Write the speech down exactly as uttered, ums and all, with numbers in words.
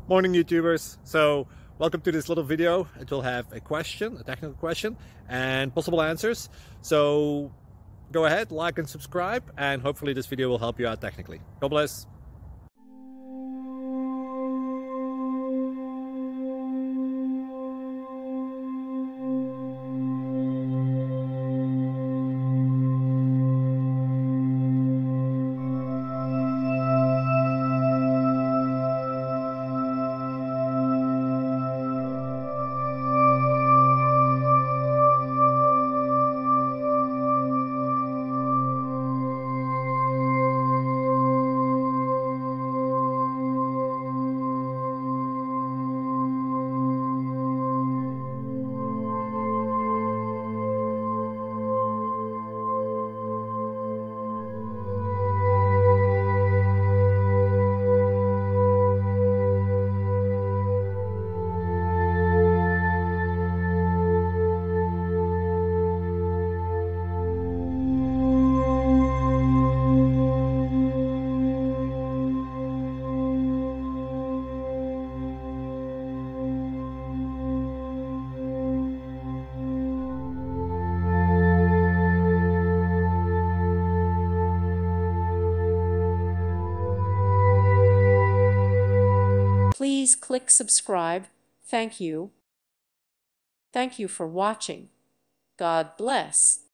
Morning YouTubers. So welcome to this little video. It will have a question, a technical question, and possible answers. So go ahead, like and subscribe, and hopefully this video will help you out technically. God bless. Please click subscribe. Thank you. Thank you for watching. God bless.